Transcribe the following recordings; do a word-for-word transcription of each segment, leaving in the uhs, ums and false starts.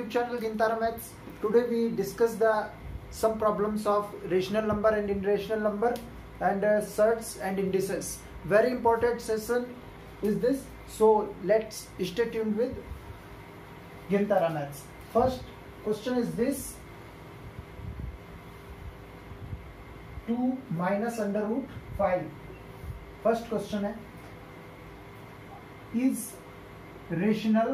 YouTube channel Gintara Maths. Today we discuss the some problems of rational number and irrational number and uh, surds and indices. Very important session is this. So let's stay tuned with Gintara Maths. First question is this: two minus under root five. First question है, is rational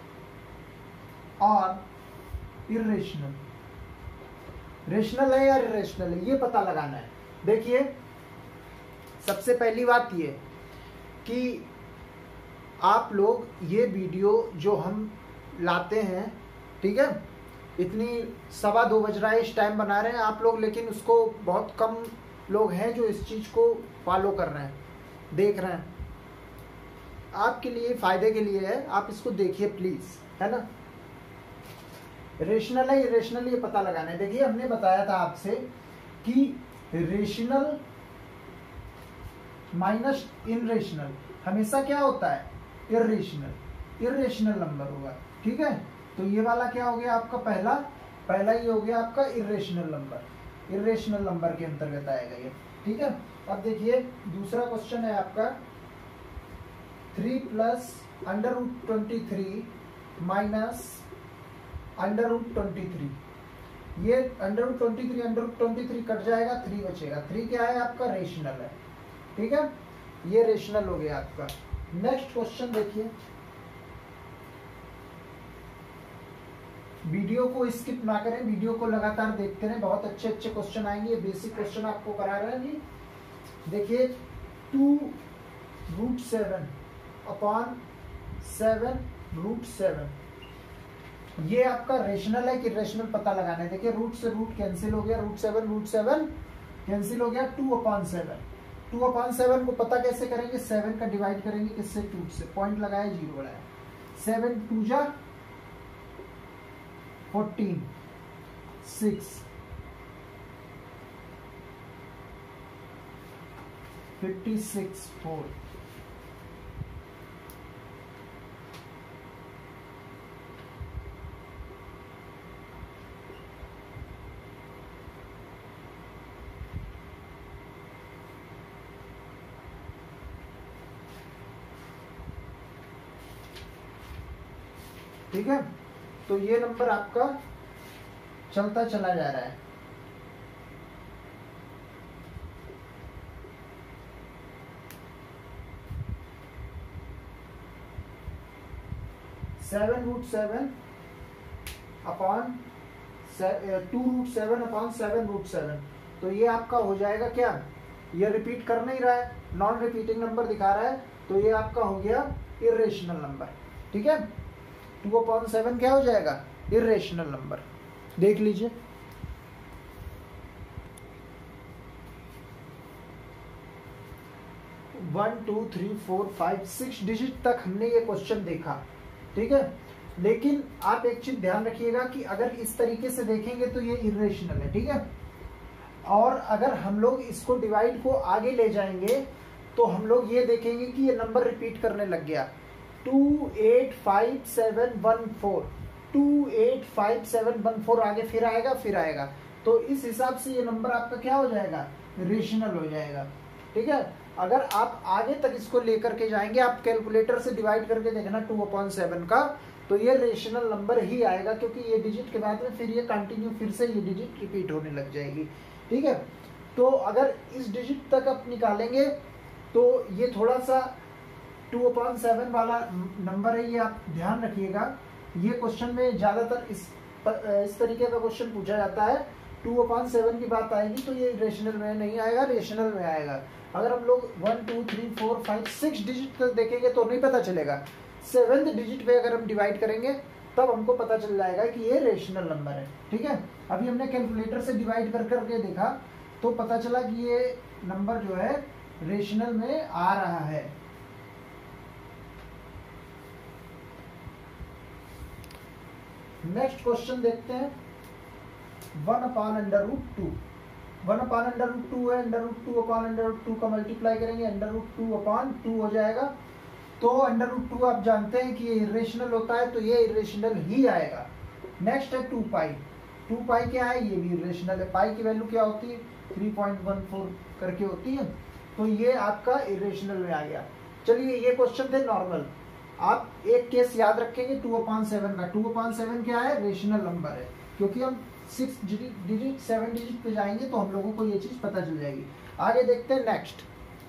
और irrational, rational है या irrational है, ये पता लगाना है। देखिए, सबसे पहली बात ये कि आप लोग ये वीडियो जो हम लाते हैं, ठीक है, इतनी सवा दो बज रहा है, इस टाइम बना रहे हैं आप लोग, लेकिन उसको बहुत कम लोग हैं जो इस चीज़ को फॉलो कर रहे हैं, देख रहे हैं। आपके लिए फायदे के लिए है, आप इसको देखिए प्लीज, है ना। रेशनल है इरेशनल, ये पता लगाना है। देखिए, हमने बताया था आपसे कि रेशनल माइनस इनरेशनल हमेशा क्या होता है, इरेशनल, इरेशनल नंबर होगा, ठीक है। तो ये वाला क्या हो गया आपका, पहला पहला ये हो गया आपका इरेशनल नंबर, इरेशनल नंबर के अंतर्गत आएगा ये, ठीक है। अब देखिए, दूसरा क्वेश्चन है आपका three plus under root twenty three minus under root twenty three. ये under root twenty three under root twenty three cut जाएगा, थ्री बचेगा। थ्री क्या है आपका, रेशनल है, ठीक है, ये रेशनल हो गया आपका। नेक्स्ट क्वेश्चन देखिए, वीडियो को स्किप ना करें, वीडियो को लगातार देखते रहें, बहुत अच्छे अच्छे क्वेश्चन आएंगे। ये बेसिक क्वेश्चन आपको करा रहे हैं जी। देखिए, two root seven upon seven root seven, ये आपका रेशनल है कि रेशनल पता लगाना है। देखिए, रूट से रूट कैंसिल हो गया, root seven root seven cancel हो गया, two upon seven, two upon seven को पता कैसे करेंगे, सेवन का डिवाइड करेंगे किससे, टू से, पॉइंट लगाया, जीरो बढ़ाया, सेवन टू जा fourteen, six, fifty six, four, ठीक है। तो ये नंबर आपका चलता चला जा रहा है। Seven root seven upon two root seven upon seven root seven, तो ये आपका हो जाएगा क्या, ये रिपीट कर नहीं रहा है, नॉन रिपीटिंग नंबर दिखा रहा है, तो ये आपका हो गया इरेशनल नंबर, ठीक है। टू अपॉन सेवन क्या हो जाएगा, इरेशनल नंबर। देख लीजिए, one two three four five six digit तक हमने ये क्वेश्चन देखा, ठीक है। लेकिन आप एक चीज ध्यान रखिएगा कि अगर इस तरीके से देखेंगे तो ये इरेशनल है, ठीक है। और अगर हम लोग इसको डिवाइड को आगे ले जाएंगे तो हम लोग ये देखेंगे कि ये नंबर रिपीट करने लग गया, two eight five seven one four, two eight five seven one four, आगे फिर आएगा फिर आएगा, तो इस हिसाब से ये नंबर आपका क्या हो जाएगा, रेशनल हो जाएगा, ठीक है। अगर आप आगे तक इसको लेकर के जाएंगे, आप कैलकुलेटर से डिवाइड करके देखना टू अपॉन सेवन का, तो ये रेशनल नंबर ही आएगा, क्योंकि ये डिजिट के बाद में फिर ये कंटिन्यू फिर से ये डिजिट रिपीट होने लग जाएगी, ठीक है। तो अगर इस डिजिट तक आप निकालेंगे तो ये थोड़ा सा टू अपॉन सेवन वाला नंबर है, ये आप ध्यान रखिएगा। ये क्वेश्चन में ज्यादातर इस इस तरीके का क्वेश्चन पूछा जाता है, टू अपॉन सेवन की बात आएगी तो ये रेशनल में नहीं आएगा, रेशनल में आएगा। अगर हम लोग one two three four five six digit तक देखेंगे तो नहीं पता चलेगा, सेवेंथ डिजिट पे अगर हम डिवाइड करेंगे तब हमको पता चल जाएगा कि ये रेशनल नंबर है, ठीक है। अभी हमने कैलकुलेटर से डिवाइड कर करके देखा तो पता चला कि ये नंबर जो है रेशनल में आ रहा है। नेक्स्ट क्वेश्चन देखते हैं, one upon under root two, one upon under root two है, under root two upon under root two का मल्टीप्लाई करेंगे, under root two upon two हो जाएगा। तो अंडर रूट टू आप जानते हैं कि ये इरेशनल होता है, तो ये इरेशनल ही आएगा, नेक्स्ट है टू पाई। टू पाई क्या है, ये भी इरेशनल है। पाई की वैल्यू क्या होती है, थ्री पॉइंट वन फोर करके होती है, तो ये आपका इरेशनल में आ गया। चलिए ये क्वेश्चन थे नॉर्मल। आप एक केस याद रखेंगे टू अपॉन सेवन का। टू अपॉन सेवन क्या है, रेशनल नंबर है, क्योंकि हम सिक्स डिजिट सेवन डिजिट पे जाएंगे तो हम लोगों को ये चीज पता चल जाएगी। आगे देखते हैं next.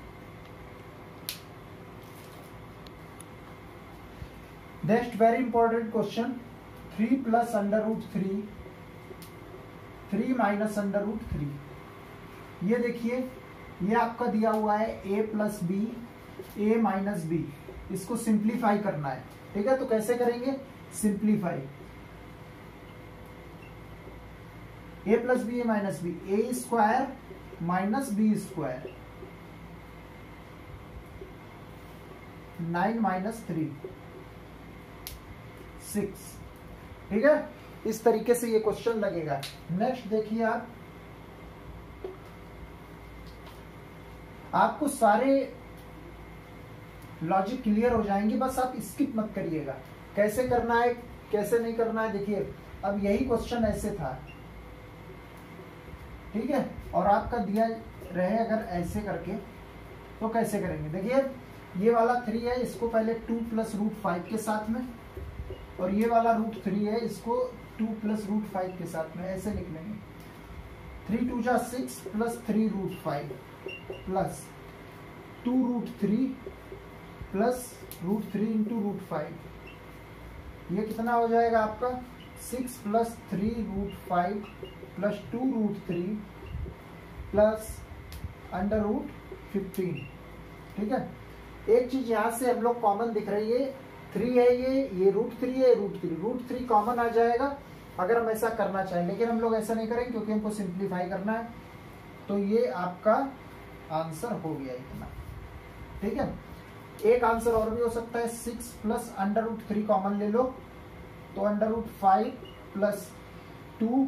Next very important question, three plus under root three, three minus under root three. ये देखिए ये आपका दिया हुआ है a plus B, A minus B, इसको सिंप्लीफाई करना है। ठीक है, तो कैसे करेंगे, simplify a plus B A minus B, A square minus B square, nine minus three, six. ठीक है, इस तरीके से ये क्वेश्चन लगेगा। नेक्स्ट देखिए आप, आपको सारे लॉजिक क्लियर हो जाएंगे, बस आप स्किप मत करिएगा। कैसे करना है कैसे नहीं करना है, देखिए अब यही क्वेश्चन ऐसे था, ठीक है, और आपका दिया रहे अगर ऐसे करके तो कैसे करेंगे। देखिए ये वाला थ्री है, इसको पहले टू प्लस रूट फाइव के साथ में, और ये वाला रूट थ्री है, इसको टू प्लस रूट फाइव के साथ में ऐसे लिख लेंगे। थ्री टू जा six plus three root five plus two root three plus root three into root five, ये कितना हो जाएगा आपका, six plus three root five plus two root three plus under root fifteen. ठीक है, एक चीज यहां से हम लोग कॉमन दिख रही है, थ्री है, ये ये रूट थ्री है, root three root three common आ जाएगा अगर हम ऐसा करना चाहें, लेकिन हम लोग ऐसा नहीं करेंगे क्योंकि हमको सिंप्लीफाई करना है। तो ये आपका आंसर हो गया इतना। ठीक है, एक आंसर और भी हो सकता है, six plus under root three common ले लो, तो under root five plus two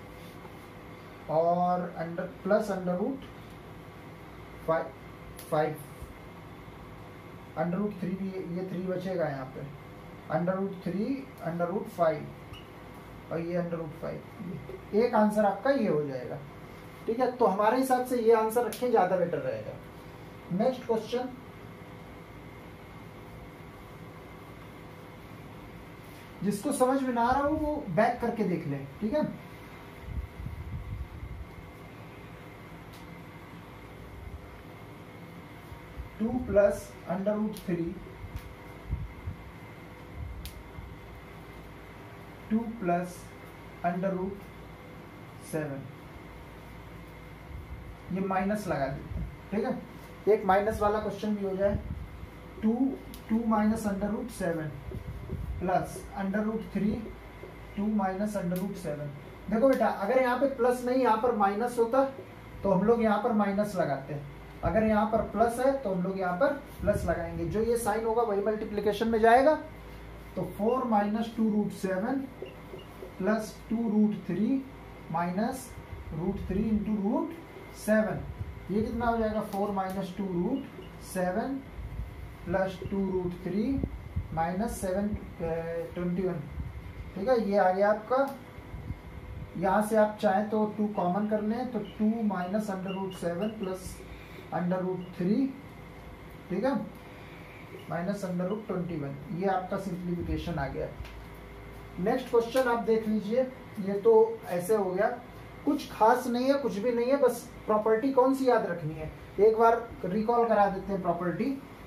और under plus under root five five under root three भी, ये थ्री बचेगा यहाँ पे, under root three under root five और ये अंडर रूट फाइव। एक आंसर आपका ये हो जाएगा। ठीक है, तो हमारे हिसाब से ये आंसर रखें, ज्यादा बेटर रहेगा। नेक्स्ट क्वेश्चन, जिसको समझ में ना आ रहा हो वो बैक करके देख ले। ठीक है, two plus under root three, two plus under root seven, ये माइनस लगा देते हैं। ठीक है, एक माइनस वाला क्वेश्चन भी हो जाए, two two minus under root seven plus under root three, two minus under root seven. देखो बेटा, अगर यहाँ पे प्लस नहीं यहाँ पर माइनस होता तो हम लोग यहाँ पर माइनस लगाते हैं, अगर यहाँ पर प्लस है तो हम लोग यहाँ पर प्लस लगाएंगे, जो ये साइन होगा वही मल्टीप्लिकेशन में जाएगा। तो four minus two root seven plus two root three minus root three into root seven, ये कितना हो जाएगा, four minus two root seven plus two root three minus seven twenty one. ठीक है, ये आ गया आपका। यहाँ से आप चाहें तो टू कॉमन कर लें, तो two minus under root seven plus under root three, ठीक है, minus under root twenty one, ये आपका सिंप्लीफिकेशन आ गया। नेक्स्ट क्वेश्चन आप देख लीजिए, ये तो ऐसे हो गया, कुछ खास नहीं है, कुछ भी नहीं है, बस प्रॉपर्टी कौन सी याद रखनी है, एक बार रिकॉल करा देते हैं प्रॉपर्टी।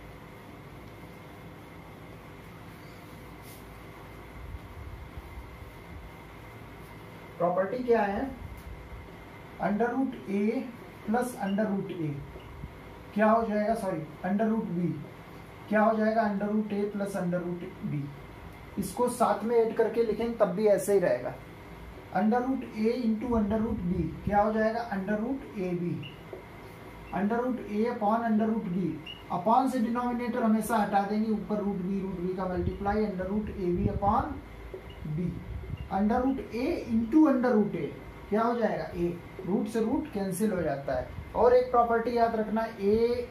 प्रॉपर्टी क्या है, under root A plus under root A क्या हो जाएगा, सॉरी अंडर रूट बी क्या हो जाएगा, under root A plus under root B. इसको साथ में ऐड करके लिखेंगे तब भी ऐसे ही रहेगा। Under root A into under root B क्या हो जाएगा, under root A B, under root A upon under root B, upon से डिनोमिनेटर हमेशा हटा देंगे, ऊपर रूट बी रूट बी का multiply, under root A B upon B, under root A into under root A क्या हो जाएगा, A, root से रूट कैंसिल हो जाता है। और एक प्रॉपर्टी याद रखना, ए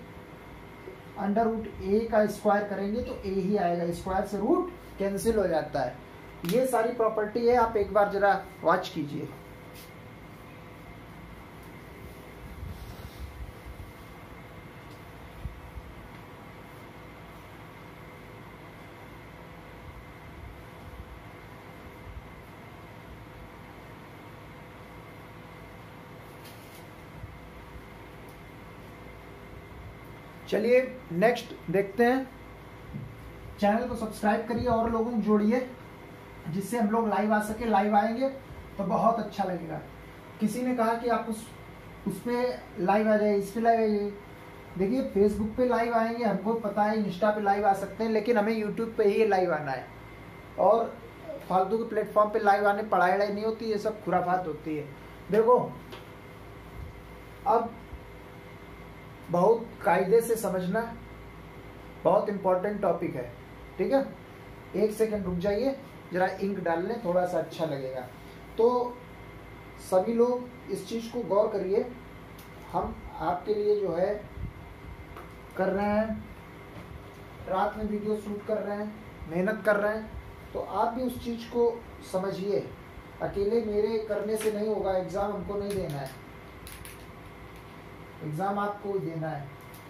अंडर रूट ए का स्क्वायर करेंगे तो ए ही आएगा, स्क्वायर से रूट कैंसिल हो जाता है। ये सारी प्रॉपर्टी है, आप एक बार जरा वॉच कीजिए। चलिए नेक्स्ट देखते हैं। चैनल को सब्सक्राइब करिए और लोगों को जोड़िए, जिससे हम लोग लाइव आ सके। लाइव आएंगे तो बहुत अच्छा लगेगा। किसी ने कहा कि आप उस उस पर लाइव आ जाइए, इस पर लाइव आ जाइए। देखिए फेसबुक पे लाइव आएंगे, हमको पता है, इंस्टा पे लाइव आ सकते हैं, लेकिन हमें यूट्यूब पे ही लाइव आना है। और फालतू के प्लेटफॉर्म पे लाइव आने पढ़ाई वढ़ाई नहीं होती, ये सब खुराफात होती है। देखो अब बहुत कायदे से समझना, बहुत इंपॉर्टेंट टॉपिक है, ठीक है। एक सेकंड रुक जाइए, जरा इंक डाल लें, थोड़ा सा अच्छा लगेगा। तो सभी लोग इस चीज को गौर करिए। हम आपके लिए जो है कर रहे हैं, रात में वीडियो शूट कर रहे हैं, मेहनत कर रहे हैं, तो आप भी उस चीज को समझिए। अकेले मेरे करने से नहीं होगा, एग्जाम हमको नहीं देना है, एग्जाम आपको देना है।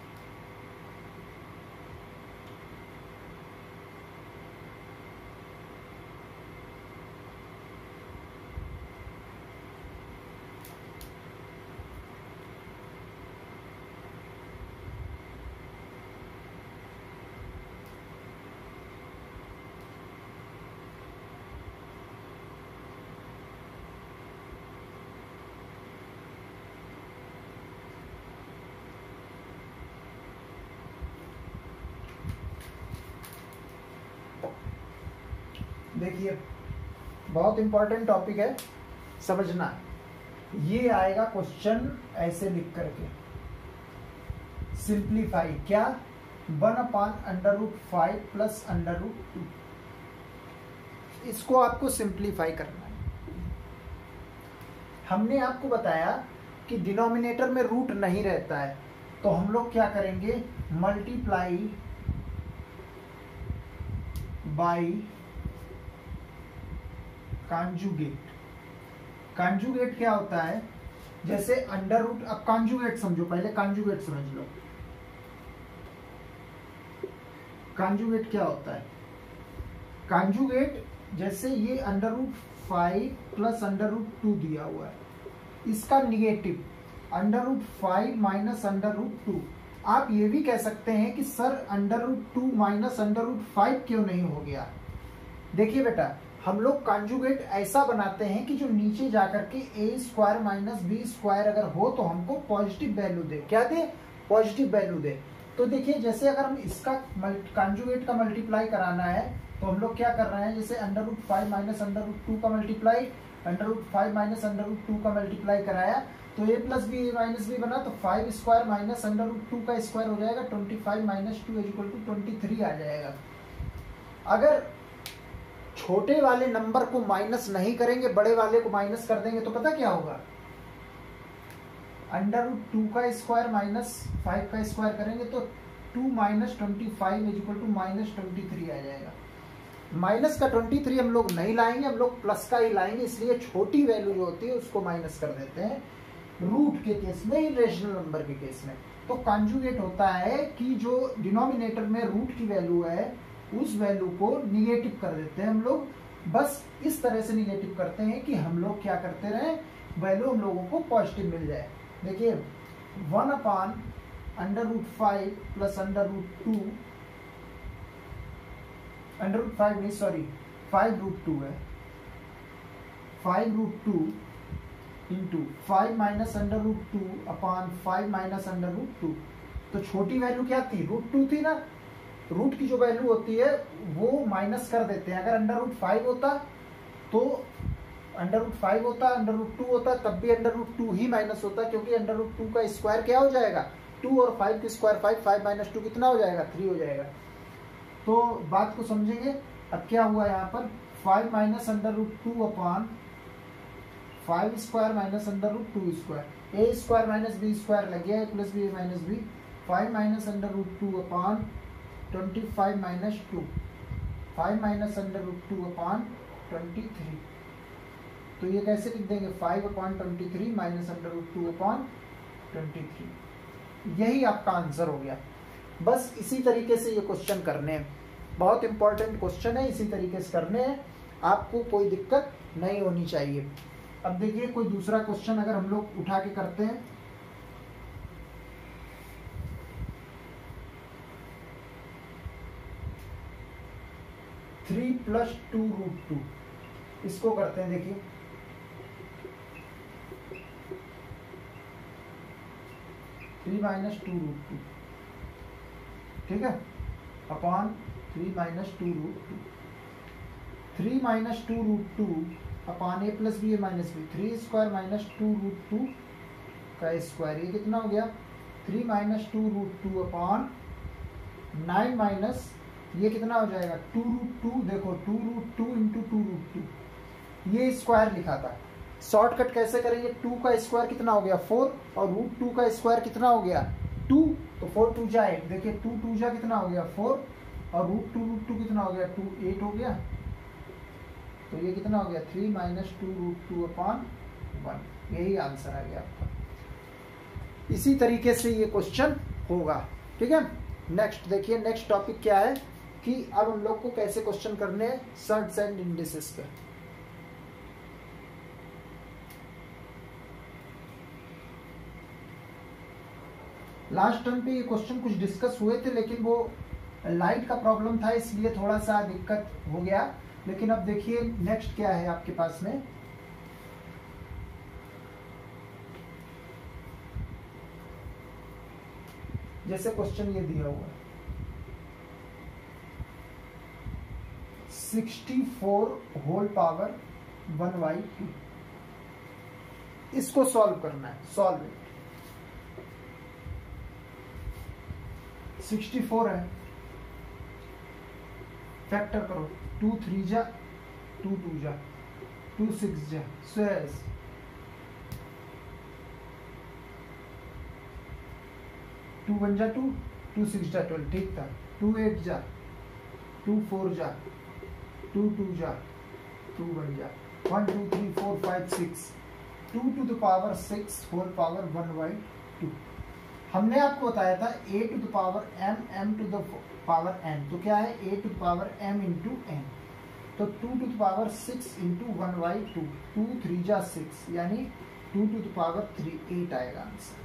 देखिए बहुत इंपॉर्टेंट टॉपिक है, समझना। ये आएगा क्वेश्चन ऐसे लिख करके, सिंप्लीफाई क्या, one upon under root five plus under root two, इसको आपको सिंप्लीफाई करना है। हमने आपको बताया कि डिनोमिनेटर में रूट नहीं रहता है, तो हम लोग क्या करेंगे, मल्टीप्लाई बाई कॉन्जुगेट। कॉन्जुगेट क्या होता है, जैसे अंडर रूट, अब कॉन्जुगेट समझो, पहले कॉन्जुगेट समझ लो। कॉन्जुगेट क्या होता है, कॉन्जुगेट जैसे ये under root five plus under root two दिया हुआ है, इसका negative under root five minus under root two. आप ये भी कह सकते हैं कि sir under root two minus under root five क्यों नहीं हो गया। देखिए बेटा, हम लोग कॉन्जुगेट ऐसा बनाते हैं कि जो नीचे जाकर के A square minus B square अगर हो तो हमको पॉजिटिव वैल्यू दे। क्या दे, पॉजिटिव वैल्यू दे। तो देखिए जैसे अगर हम इसका कॉन्जुगेट का मल्टीप्लाई कराना है तो हम लोग क्या कर रहे हैं, जैसे under root five minus under root two का multiply, under root five minus under root two का मल्टीप्लाई कराया तो A plus B A minus B बना, तो five square minus under root two का स्क्वायर हो जाएगा, twenty five minus two is equal to twenty three आ जाएगा। अगर छोटे वाले नंबर को माइनस नहीं करेंगे, बड़े वाले को माइनस कर देंगे, तो पता क्या होगा, अंडर रूट टू का स्क्वायर माइनस फाइव का स्क्वायर करेंगे तो two minus twenty five is equal to minus twenty three आ जाएगा। माइनस का ट्वेंटी थ्री हम लोग नहीं लाएंगे, हम लोग प्लस का ही लाएंगे, इसलिए छोटी वैल्यू जो होती है उसको माइनस कर देते हैं रूट के केस में, इरेशनल नंबर के केस में। तो कॉन्जुगेट होता है कि जो डिनोमिनेटर में रूट की वैल्यू है उस वैल्यू को निगेटिव कर देते हैं हम लोग। बस इस तरह से निगेटिव करते हैं कि हम लोग क्या करते रहे, वैल्यू हम लोगों को पॉजिटिव मिल जाए। देखिए one upon under root five plus under root two, under root five नहीं सॉरी फाइव रूट टू है, five root two into five minus under root two upon five minus under root two. तो छोटी value क्या थी, root two थी ना। Root की जो वैल्यू होती है वो माइनस कर देते हैं। अगर अंडर रूट फाइव होता तो अंडर रूट फाइव होता, अंडर रूट टू होता, तब भी अंडर रूट टू ही माइनस होता, क्योंकि अंडर रूट टू का स्क्वायर क्या हो जाएगा, टू, और फाइव की square five, five minus two कितना हो जाएगा, थ्री हो जाएगा। तो बात को समझेंगे। अब क्या हुआ यहाँ पर, five minus under root two upon five square minus under root two square, A square minus B square लग गया, A plus B minus B, five minus under root two upon twenty five minus two, five minus under root two upon twenty three. तो ये कैसे लिख देंगे, five upon twenty three minus under root two upon twenty three. यही आपका answer हो गया। बस इसी तरीके से ये क्वेश्चन करने हैं, बहुत इंपॉर्टेंट क्वेश्चन है, इसी तरीके से करने हैं, आपको कोई दिक्कत नहीं होनी चाहिए। अब देखिए कोई दूसरा क्वेश्चन अगर हम लोग उठा के करते हैं, three plus two root two, इसको करते हैं। देखिए three minus two root two, ठीक है, upon three minus two root two, three minus two root two upon A plus B A minus B, three square minus two root two का square, ये कितना हो गया, three minus two root two upon nine minus, ये कितना हो जाएगा, two root two, देखो two root two into to root two, ये स्क्वायर लिखा था। शॉर्टकट कैसे करेंगे, टू का स्क्वायर कितना हो गया, फोर, और रूट टू का स्क्वायर कितना हो गया, टू, तो फोर टू जा एट, देखिए टू टू जा कितना हो गया, फोर, और रूट टू रूट टू कितना हो गया, टू, एट हो गया। तो ये कितना हो गया, three minus two root two upon one, यही आंसर आ गया आपका। इसी तरीके से ये क्वेश्चन होगा, ठीक है। नेक्स्ट देखिए, नेक्स्ट टॉपिक क्या है कि अब हम लोग को कैसे क्वेश्चन करने हैं सर्ट्स एंड इंडिसेस पे। लास्ट टर्म पे ये क्वेश्चन कुछ डिस्कस हुए थे, लेकिन वो लाइट का प्रॉब्लम था इसलिए थोड़ा सा दिक्कत हो गया। लेकिन अब देखिए नेक्स्ट क्या है आपके पास में, जैसे क्वेश्चन ये दिया हुआ है sixty four whole power one by two, इसको सॉल्व करना है। सॉल्व इट, सिक्सटी फोर है, फैक्टर करो, टू थ्री जा, टू टू जा, टू सिक्स जा, स्क्वायर, टू वन जा टू, टू सिक्स जा ट्वेल्व, ठीक था, टू एट जा, टू फोर जा, टू टू जा, टू वन जा, one two three four five six, two to the power six whole power one by to. हमने आपको बताया था a to the power m, m to the power n, तो क्या है a to the power m into n, तो two to the power six into one by two, two three जा six, यानी two to the power three, eight आएगा answer.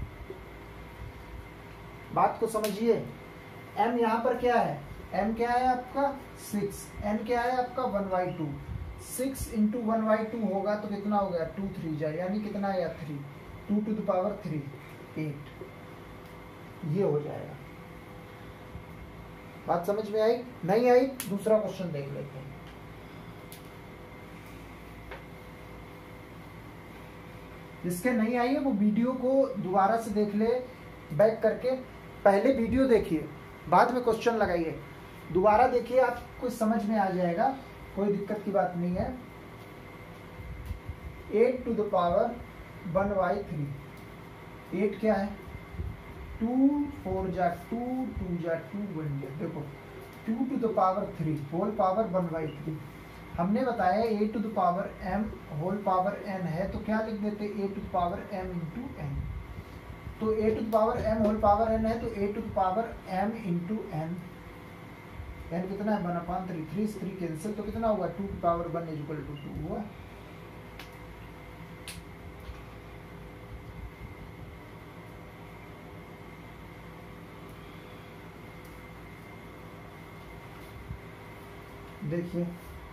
बात को समझिए, m यहाँ पर क्या है, m क्या है आपका सिक्स, n क्या है आपका one by two, six into one by two होगा तो कितना हो गया, टू थ्री जा, यानी कितना आया three, two to the power three, eight, ये हो जाएगा। बात समझ में आई, नहीं आई, दूसरा क्वेश्चन देख लेते हैं। जिसके नहीं आई है वो वीडियो को दोबारा से देख ले, बैक करके, पहले वीडियो देखिए बाद में क्वेश्चन लगाइए, दोबारा देखिए आपको समझ में आ जाएगा, कोई दिक्कत की बात नहीं है। Eight to the power one by three, eight क्या है, टू फोर जा टू, टू जा टू, वन जा, देखो two to the power three whole power one by three. हमने बताया A to the power m whole power n है, तो क्या लिख देते A to the power m into N, तो A to the power m whole power n है, तो A to the power m into n, n कितना है, one upon three, three three cancel, तो कितना हुआ, two to power one is equal to two हुआ। देखिए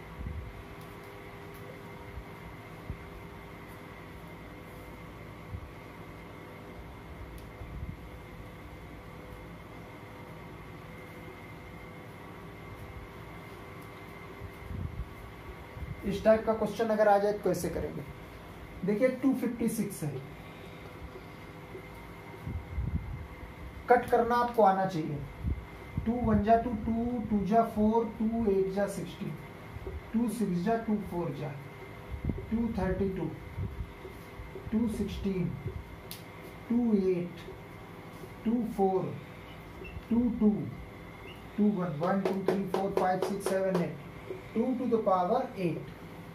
इस टाइप का क्वेश्चन अगर आ जाए तो कैसे करेंगे। देखिए टू फिफ्टी सिक्स है, कट करना आपको आना चाहिए, टू वन जा टू, टू टू जा फोर, टू एट जा सिक्सटी, टू सिक्स जा टू फोर जा, two thirty two, two sixteen, two eight, two four, two two, two one, one two three four five six seven eight, two to the power eight,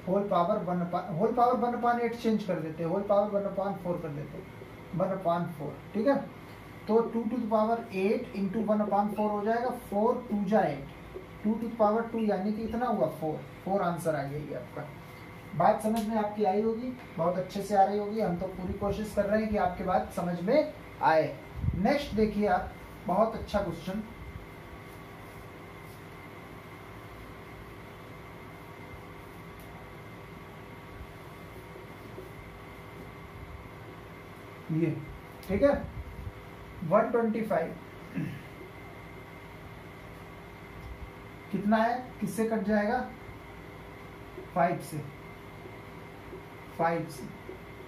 whole power one upon whole power one upon eight change कर देते हैं, whole power one upon four कर देते हैं, one upon four, ठीक है। तो two to the power eight into one upon four हो जाएगा, फोर टू जा eight, two to the power two यानी कि इतना हुआ फोर, फोर आंसर आ गया ये आपका। बात समझ में आपकी आई होगी, बहुत अच्छे से आ रही होगी, हम तो पूरी कोशिश कर रहे हैं कि आपके बात समझ में आए। नेक्स्ट देखिए आप, बहुत अच्छा क्वेश्चन, ये ठीक है, वन ट्वेंटी फाइव कितना है, किससे कट जाएगा, फाइव से, फाइव से,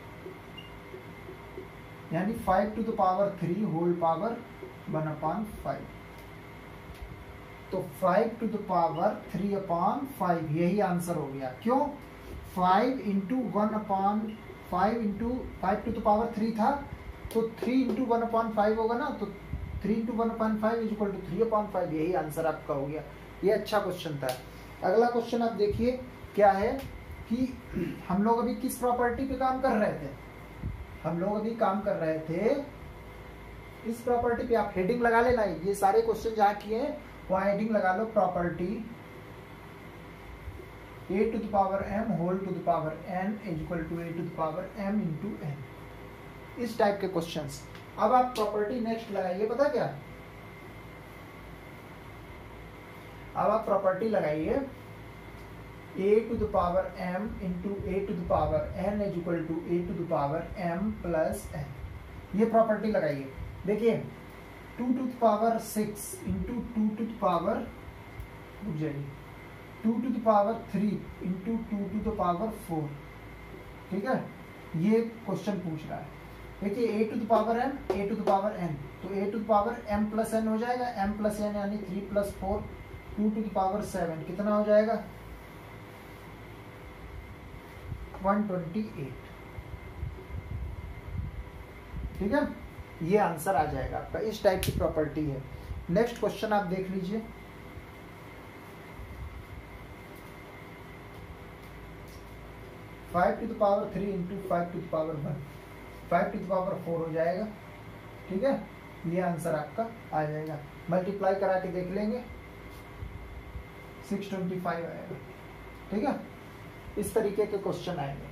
यानी five to the power three whole power one upon five. तो five to the power three upon five, यही आंसर हो गया। क्यों, five into one upon five into five to the power three था, तो three into one upon five होगा ना, तो three into one upon five is equal to three upon five, यही आंसर आपका हो गया। ये अच्छा क्वेश्चन था। अगला क्वेश्चन आप देखिए क्या है कि हम लोग अभी किस प्रॉपर्टी पे काम कर रहे थे, हम लोग अभी काम कर रहे थे इस प्रॉपर्टी पे, आप हेडिंग लगा लेना, ये सारे क्वेश्चन जहाँ किए हैं वहाँ हेडिंग लगा लो, property a to the power m whole to the power n is equal to a to the power m into n, इस टाइप के क्वेश्चंस। अब आप प्रॉपर्टी नेक्स्ट लगाइए, पता क्या, अब आप प्रॉपर्टी लगाइए a to the power m into a to the power n is equal to a to the power m plus n, ये प्रॉपर्टी लगाइए। देखिए two to the power six into two to the power, रुक जाइए, two to the power three into two to the power four, ठीक है, ये question पूछ रहा है। देखिए a to the power m, a to the power n, तो a to the power m plus n हो जाएगा, m प्लस n यानी three plus four, two to the power seven, कितना हो जाएगा, वन ट्वेंटी एट, ठीक है, ये आंसर आ जाएगा आपका। इस टाइप की प्रॉपर्टी है। नेक्स्ट क्वेश्चन आप देख लीजिए, five to the power three into five to the power one, five to the power four हो जाएगा, ठीक है, ये आंसर आपका आ जाएगा। मल्टीप्लाई करा के देख लेंगे, सिक्स ट्वेंटी फाइव आएगा, ठीक है। इस तरीके के क्वेश्चन आएंगे।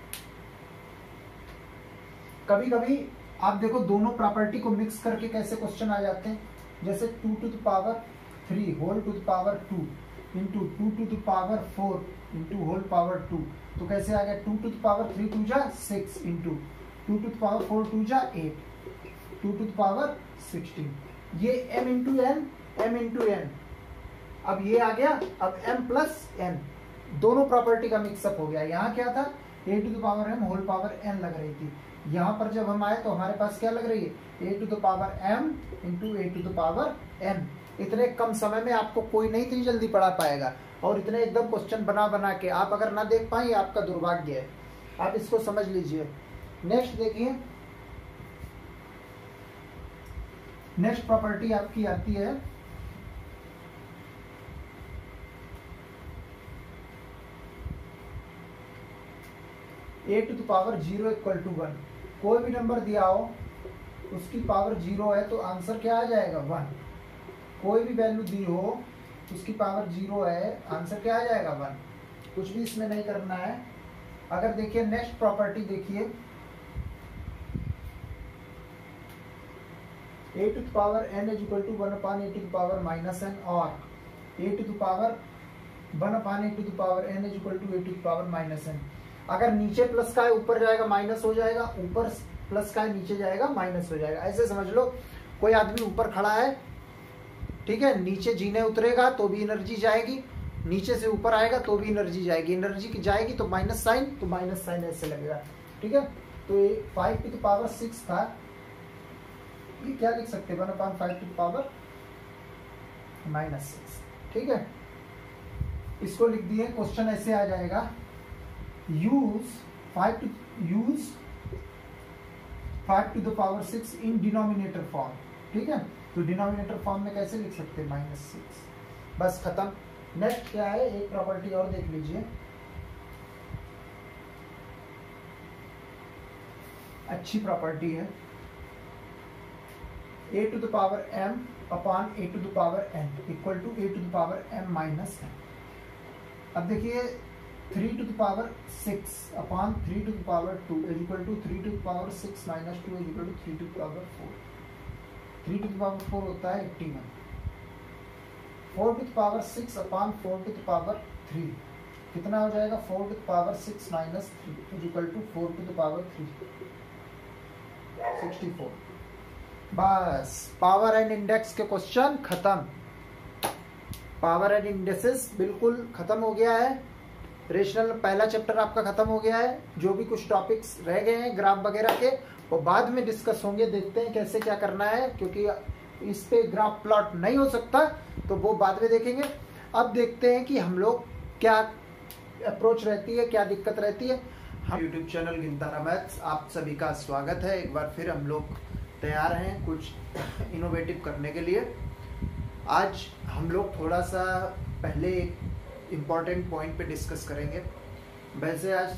कभी कभी आप देखो दोनों प्रॉपर्टी को मिक्स करके कैसे क्वेश्चन आ जाते हैं, जैसे two to the power three whole to the power two into two to the power four into whole power two, तो कैसे आ गया, two to the power three two जा six into two to the power four two जा eight, two to the power sixteen, ये m into n, m into n, अब ये आ गया, अब m प्लस एन, दोनों प्रॉपर्टी का मिक्सअप हो गया। यहाँ क्या था, a to the power m whole power n लग रही थी, यहाँ पर जब हम आए तो हमारे पास क्या लग रही है, a to the power m into a to the power n। इतने कम समय में आपको कोई नहीं इतनी जल्दी पढ़ा पाएगा, और इतने एकदम क्वेश्चन बना बना के आप अगर ना देख पाए, आपका दुर्भाग्य है, आप इसको समझ लीजिए। नेक्स्ट देखिए, नेक्स्ट प्रॉपर्टी आपकी आती है a to the power zero equal to one, कोई भी नंबर दिया हो उसकी पावर जीरो है तो आंसर क्या आ जाएगा, वन। कोई भी वैल्यू दी हो उसकी पावर जीरो है, आंसर क्या आ जाएगा, वन। कुछ भी इसमें नहीं करना है। अगर देखिए नेक्स्ट प्रॉपर्टी देखिए, a to the power n is equal to one upon a to the power minus n, और a to the power one upon a to the power n is equal to a to the power minus n। अगर नीचे plus का है ऊपर जाएगा minus हो जाएगा, ऊपर प्लस का है नीचे जाएगा माइनस हो जाएगा, ऐसे समझ लो। कोई आदमी ऊपर खड़ा है, ठीक है, नीचे जीने उतरेगा तो भी एनर्जी जाएगी, नीचे से ऊपर आएगा तो भी एनर्जी जाएगी, एनर्जी की जाएगी तो माइनस साइन, तो माइनस साइन ऐसे लगेगा, ठीक है। तो ये five to the power six था, ये क्या लिख सकते हैं, one upon five to the power minus six, ठीक है। इसको लिख दिए, क्वेश्चन ऐसे आ जाएगा, use five to use five to the power six in denominator form, ठीक है। तो डिनोमिनेटर फॉर्म में कैसे लिख सकते हैं, माइनस सिक्स, बस खत्म। नेक्स्ट क्या है, एक प्रॉपर्टी और देख लीजिए, अच्छी प्रॉपर्टी है, a to the power m upon a to the power n equal to a to the power m minus n. अब देखिए three to the power six upon three to the power two is equal to three to the power six minus two is equal to three to the power four. Three to the power four होता है eighty one. Four to the power six upon four to the power three कितना हो जाएगा, four to the power six minus three is equal to four to the power three, sixty four. बस power and index के question खत्म, power and indexes बिल्कुल खत्म हो गया है। रेशनल पहला चैप्टर आपका खत्म हो गया है। जो भी कुछ टॉपिक्स रह गए हैं ग्राफ वगैरह के वो बाद में डिस्कस होंगे, देखते हैं कैसे क्या करना है, क्योंकि इस पे ग्राफ प्लॉट नहीं हो सकता तो वो बाद में देखेंगे। अब देखते हैं कि हम लोग क्या अप्रोच रहती है, क्या दिक्कत रहती है। हम यूट्यूब चैनल गिनतारा मैथ्स आप सभी का स्वागत है। एक बार फिर हम लोग तैयार हैं कुछ इनोवेटिव करने के लिए। आज हम लोग थोड़ा सा पहले एक इम्पॉर्टेंट पॉइंट पे डिस्कस करेंगे। वैसे आज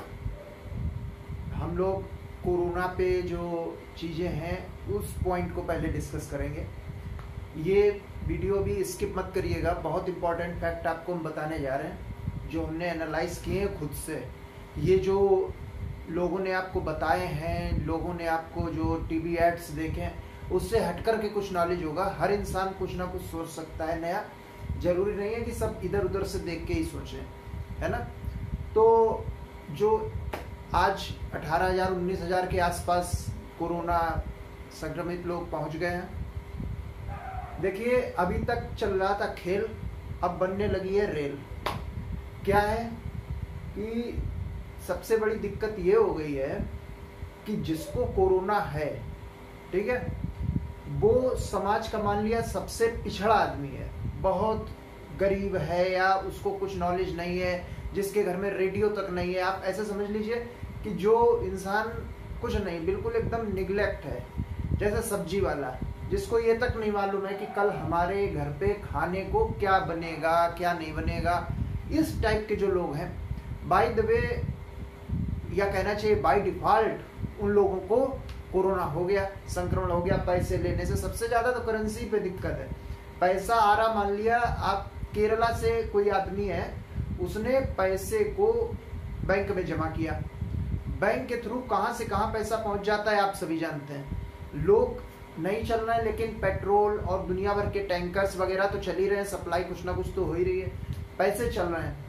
हम लोग कोरोना पे जो चीज़ें हैं उस पॉइंट को पहले डिस्कस करेंगे। ये वीडियो भी स्किप मत करिएगा, बहुत इंपॉर्टेंट फैक्ट आपको हम बताने जा रहे हैं जो हमने एनालाइज किए हैं खुद से। ये जो लोगों ने आपको बताए हैं, लोगों ने आपको जो टीवी एड्स देखे हैं उससे हटकर के कुछ नॉलेज होगा। हर इंसान कुछ ना कुछ सोच सकता है नया, जरूरी नहीं है कि सब इधर उधर से देख के ही सोचें, है ना। तो जो आज अठारह हजार उन्नीस हजार के आसपास कोरोना संक्रमित लोग पहुंच गए हैं। देखिए अभी तक चल रहा था खेल, अब बनने लगी है रेल। क्या है कि सबसे बड़ी दिक्कत ये हो गई है कि जिसको कोरोना है, ठीक है, वो समाज का मान लिया सबसे पिछड़ा आदमी है, बहुत गरीब है या उसको कुछ नॉलेज नहीं है, जिसके घर में रेडियो तक नहीं है। आप ऐसे समझ लीजिए कि जो इंसान कुछ नहीं, बिल्कुल एकदम निगलेक्ट है। जैसे सब्जी वाला, जिसको ये तक नहीं मालूम है कि कल हमारे घर पे खाने को क्या बनेगा क्या नहीं बनेगा। इस टाइप के जो लोग हैं, बाय द वे या कहना चाहिए बाय डिफॉल्ट, उन लोगों को कोरोना हो गया, संक्रमण हो गया। पैसे लेने से सबसे ज्यादा तो करेंसी पे दिक्कत है। पैसा आ रहा, मान लिया आप केरला से कोई आदमी है, उसने पैसे को बैंक में जमा किया, बैंक के थ्रू कहां से कहां पैसा पहुंच जाता है आप सभी जानते हैं। लोग नहीं चल रहे हैं लेकिन पेट्रोल और दुनिया भर के टैंकर्स वगैरह तो चल ही रहे हैं, सप्लाई कुछ ना कुछ तो हो ही रही है, पैसे चल रहे हैं।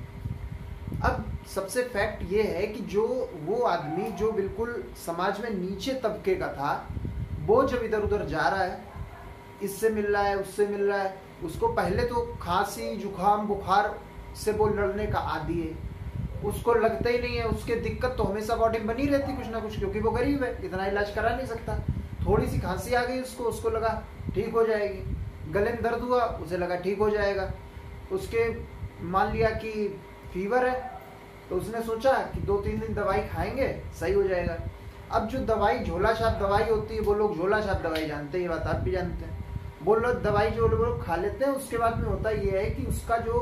अब सबसे फैक्ट ये है कि जो वो आदमी जो बिल्कुल समाज में नीचे तबके का था, वो जब इधर उधर जा रहा है, इससे मिल रहा है उससे मिल रहा है, उसको पहले तो खांसी जुकाम बुखार से वो लड़ने का आदी है, उसको लगता ही नहीं है। उसके दिक्कत तो हमेशा बॉडी में बनी रहती कुछ ना कुछ, क्योंकि वो गरीब है, इतना इलाज करा नहीं सकता। थोड़ी सी खांसी आ गई उसको, उसको लगा ठीक हो जाएगी। गले में दर्द हुआ, उसे लगा ठीक हो जाएगा। उसके मान लिया कि फीवर है, तो उसने सोचा कि दो तीन दिन दवाई खाएंगे सही हो जाएगा। अब जो दवाई झोला छाप दवाई होती है, वो लोग झोला छाप दवाई जानते हैं, ये बात आप भी जानते हैं। वो लोग दवाई जो लोग खा लेते हैं, उसके बाद में होता ये है कि उसका जो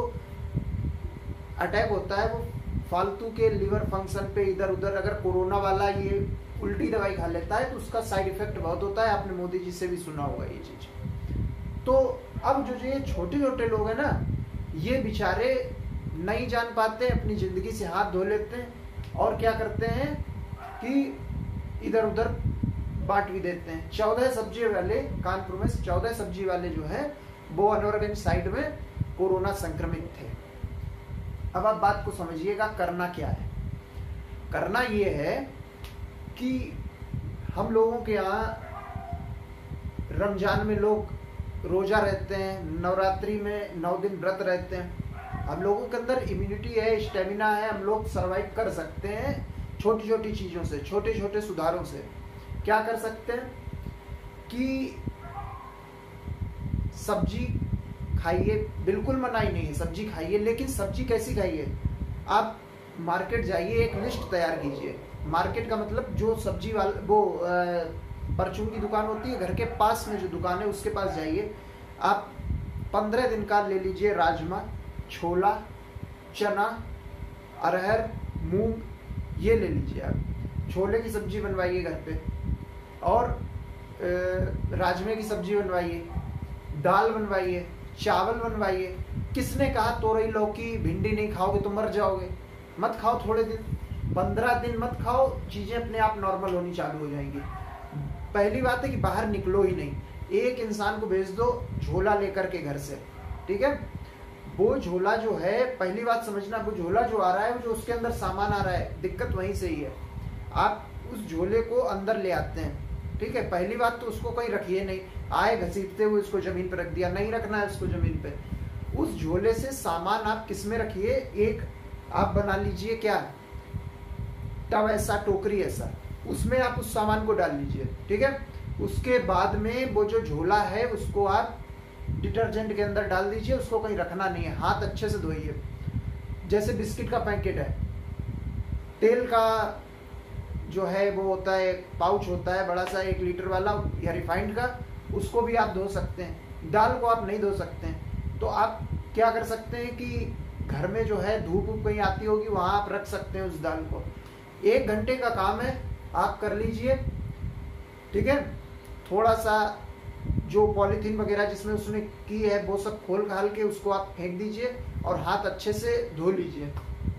अटैक होता है वो फालतू के लिवर फंक्शन पे इधर उधर। अगर कोरोना वाला ये उल्टी दवाई खा लेता है तो उसका साइड इफेक्ट बहुत होता है, आपने मोदी जी से भी सुना होगा ये चीज। तो अब जो ये छोटे छोटे लोग हैं ना, ये बेचारे नहीं जान पाते, अपनी जिंदगी से हाथ धो लेते हैं और क्या करते हैं कि इधर उधर बांट भी देते हैं। चौदह सब्जी वाले कानपुर में चौदह सब्जी वाले जो है वो अनवरगंज साइड में कोरोना संक्रमित थे। अब आप बात को समझिएगा, करना क्या है। करना ये है कि हम लोगों के यहाँ रमजान में लोग रोजा रहते हैं, नवरात्रि में नौ दिन व्रत रहते हैं। हम लोगों के अंदर इम्यूनिटी है, स्टेमिना है, हम लोग सरवाइव कर सकते हैं छोटी छोटी चीजों से, छोटे छोटे सुधारों से। क्या कर सकते हैं कि सब्जी खाइए, बिल्कुल मनाही नहीं है, सब्जी खाइए, लेकिन सब्जी कैसी खाइए। आप मार्केट जाइए, एक लिस्ट तैयार कीजिए। मार्केट का मतलब जो सब्जी वाला वो परचून की दुकान होती है, घर के पास में जो दुकान है उसके पास जाइए। आप पंद्रह दिन का ले लीजिए राजमा, छोला, चना, अरहर, मूंग, ये ले लीजिए आप। छोले की सब्जी बनवाइए घर पे, और राजमे की सब्जी बनवाइए, दाल बनवाइए, चावल बनवाइए। किसने कहा तोरई लौकी भिंडी नहीं खाओगे तो मर जाओगे? मत खाओ थोड़े दिन, पंद्रह दिन मत खाओ, चीजें अपने आप नॉर्मल होनी चालू हो जाएंगी। पहली बात है कि बाहर निकलो ही नहीं, एक इंसान को भेज दो झोला लेकर के घर से, ठीक है। वो झोला जो है, पहली बात समझना, वो झोला जो आ रहा है, जो उसके अंदर सामान आ रहा है, दिक्कत वहीं से ही है। आप उस झोले को अंदर ले आते हैं, ठीक है। पहली बात तो उसको कहीं रखिए नहीं, आए घसीटते हुए उसको जमीन पर रख दिया, नहीं रखना है उसको जमीन पे। उस झोले से सामान आप किस में रखिए, एक आप बना लीजिए क्या, टब ऐसा, टोकरी ऐसा, उसमें आप उस सामान को डाल लीजिए, ठीक है। उसके बाद में वो जो झोला है उसको आप डिटर्जेंट के अंदर डाल दीजिए, उसको कहीं रखना नहीं है, हाथ अच्छे से धोइए। जैसे बिस्किट का पैकेट है, तेल का जो है वो होता है, पाउच होता है बड़ा सा एक लीटर वाला या रिफाइंड का, उसको भी आप धो सकते हैं। दाल को आप नहीं धो सकते हैं, तो आप क्या कर सकते हैं कि घर में जो है धूप वूप कहीं आती होगी, वहां आप रख सकते हैं उस दाल को। एक घंटे का काम है, आप कर लीजिए, ठीक है। थोड़ा सा जो पॉलीथीन वगैरह जिसमें उसने की है वो सब खोल खाल के उसको आप फेंक दीजिए और हाथ अच्छे से धो लीजिए।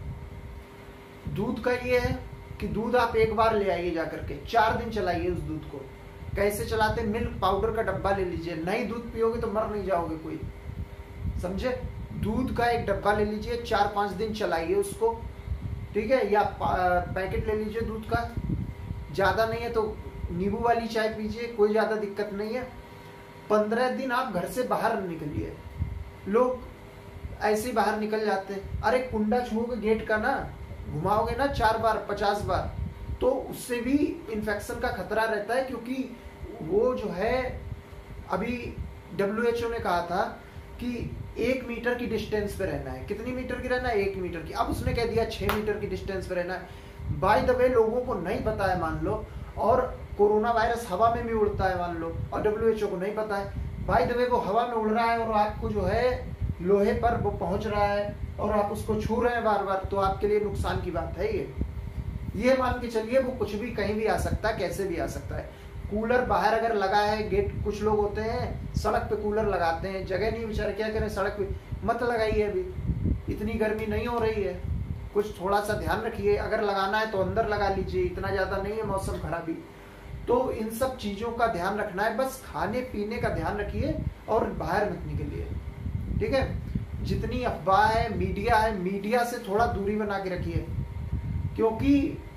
दूध का ये है कि दूध आप एक बार ले आइए जाकर के, चार दिन चलाइए उस दूध को। कैसे चलाते, मिल्क पाउडर का डब्बा ले लीजिए, नहीं दूध पियोगे तो मर नहीं जाओगे कोई, समझे। दूध का एक डब्बा ले लीजिए, चार पांच दिन चलाइए उसको, ठीक है। या पैकेट ले लीजिए दूध का, ज्यादा नहीं है तो नींबू वाली चाय पीजिए, कोई ज्यादा दिक्कत नहीं है। पंद्रह दिन आप घर से बाहर निकलिए। लोग ऐसे ही बाहर निकल जाते हैं, अरे कुंडा छुओगे गेट का ना, घुमाओगे ना चार बार पचास बार, तो उससे भी इन्फेक्शन का खतरा रहता है। क्योंकि वो जो है, अभी डब्ल्यू एच ओ ने कहा था कि एक मीटर की डिस्टेंस पे रहना है। कितनी मीटर की रहना है? एक मीटर की। अब उसने कह दिया छह मीटर की डिस्टेंस पे रहना है। बाय द वे लोगों को नहीं पता है मान लो, और कोरोना वायरस हवा में भी उड़ता है मान लो, और डब्ल्यू एच ओ को नहीं पता है। बाय द वे वो हवा में उड़ रहा है और आपको जो है लोहे पर वो पहुंच रहा है और आप उसको छू रहे हैं बार बार, तो आपके लिए नुकसान की बात है ये। ये मान के चलिए वो कुछ भी कहीं भी आ सकता है, कैसे भी आ सकता है। कूलर बाहर अगर लगा है, गेट, कुछ लोग होते हैं सड़क पे कूलर लगाते हैं, जगह नहीं बेचारे, क्या करें, सड़क पे मत लगाइए। अभी इतनी गर्मी नहीं हो रही है, कुछ थोड़ा सा ध्यान रखिए। अगर लगाना है तो अंदर लगा लीजिए, इतना ज्यादा नहीं है मौसम खराबी। तो इन सब चीजों का ध्यान रखना है, बस खाने पीने का ध्यान रखिए और बाहर मत निकलिए, ठीक है। जितनी अफवाह है, मीडिया है, मीडिया से थोड़ा दूरी बना के रखिए, क्योंकि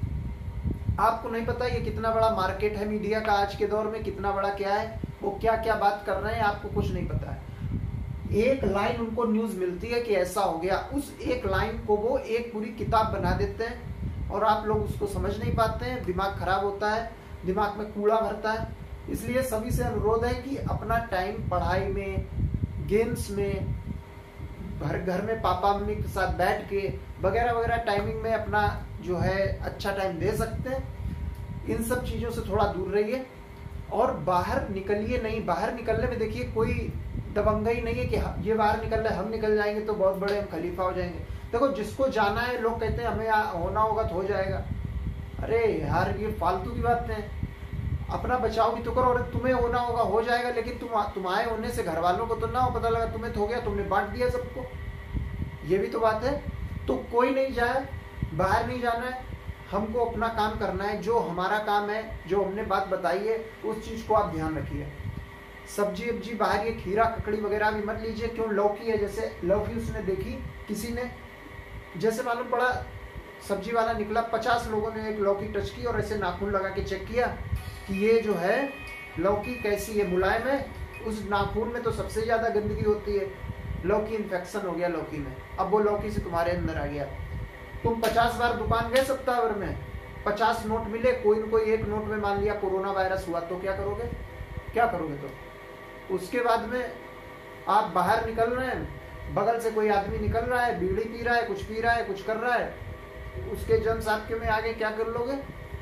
आपको नहीं पता ये कितना बड़ा मार्केट है मीडिया का आज के दौर में, कितना बड़ा क्या है, वो क्या क्या बात कर रहे हैं आपको कुछ नहीं पता है। एक लाइन उनको न्यूज मिलती है कि ऐसा हो गया, उस एक लाइन को वो एक पूरी किताब बना देते हैं और आप लोग उसको समझ नहीं पाते हैं, दिमाग खराब होता है, दिमाग में कूड़ा भरता है। इसलिए सभी से अनुरोध है कि अपना टाइम पढ़ाई में, गेम्स में, घर घर में पापा मम्मी के साथ बैठ के वगैरह वगैरह टाइमिंग में अपना जो है अच्छा टाइम दे सकते हैं। इन सब चीजों से थोड़ा दूर रहिए और बाहर निकलिए नहीं। बाहर निकलने में देखिए कोई दबंगई नहीं है कि ये बाहर निकल रहे, हम निकल जाएंगे तो बहुत बड़े हम खलीफा हो जाएंगे। देखो जिसको जाना है, लोग कहते हैं हमें होना होगा तो हो जाएगा। अरे यार ये फालतू की बातें हैं। अपना बचाव भी तो करो, और तुम्हें होना होगा हो जाएगा, लेकिन तुम तुम्हारे होने से घर वालों को तो ना हो पता लगा तुम्हें तो हो गया, तुमने बांट दिया सबको, ये भी तो बात है। तो कोई नहीं जाए, बाहर नहीं जाना है, हमको अपना काम करना है, जो हमारा काम है, जो हमने बात बताई है उस चीज को आप ध्यान रखिए। सब्जी वब्जी बाहर ये खीरा ककड़ी वगैरह भी मत लीजिए, क्यों, लौकी है, जैसे लौकी उसने देखी किसी ने, जैसे मालूम पड़ा सब्जी वाला निकला, पचास लोगों ने एक लौकी टच की और ऐसे नाखून लगा के चेक किया कि ये जो है लौकी कैसी है, मुलायम है। उस नाखून में तो सबसे ज्यादा गंदगी होती है, लौकी इन्फेक्शन हो गया लौकी में, अब वो लौकी से तुम्हारे अंदर आ गया। तुम पचास बार दुकान गए सप्ताह भर में, पचास नोट मिले, कोई न कोई एक नोट में मान लिया कोरोना वायरस हुआ, तो क्या करोगे, क्या करोगे? तो उसके बाद में आप बाहर निकल रहे हैं, बगल से कोई आदमी निकल रहा है, बीड़ी पी रहा है, कुछ पी रहा है, कुछ कर रहा है, उसके जर्म्स आपके में आगे, क्या कर लोगे?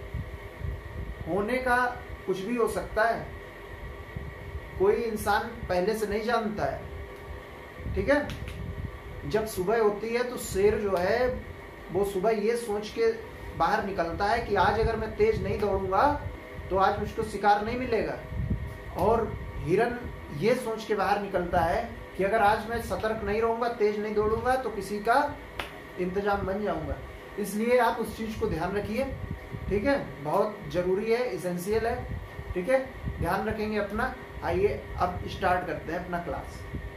होने का कुछ भी हो सकता है, कोई इंसान पहले से नहीं जानता है, ठीक है। जब सुबह होती है तो शेर जो है वो सुबह ये सोच के बाहर निकलता है कि आज अगर मैं तेज नहीं दौड़ूंगा तो आज मुझको शिकार नहीं मिलेगा। और हिरन ये सोच के बाहर निकलता है कि अगर आज मैं सतर्क नहीं रहूंगा, तेज नहीं दौड़ूंगा तो किसी का इंतजाम बन जाऊंगा। इसलिए आप उस चीज को ध्यान रखिए, ठीक है, बहुत जरूरी है, इसेंशियल है, ठीक है, ध्यान रखेंगे अपना। आइए अब स्टार्ट करते हैं अपना क्लास।